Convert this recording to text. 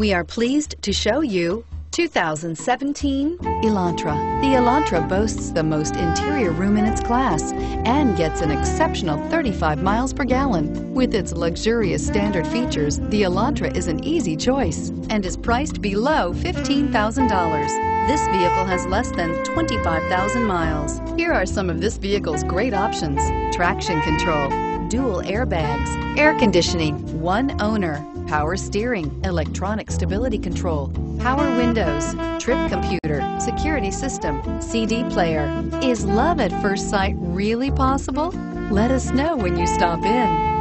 We are pleased to show you 2017 Elantra. The Elantra boasts the most interior room in its class and gets an exceptional 35 miles per gallon. With its luxurious standard features, the Elantra is an easy choice and is priced below $15,000. This vehicle has less than 25,000 miles. Here are some of this vehicle's great options: traction control, dual airbags, air conditioning, one owner, power steering, electronic stability control, power windows, trip computer, security system, CD player. Is love at first sight really possible? Let us know when you stop in.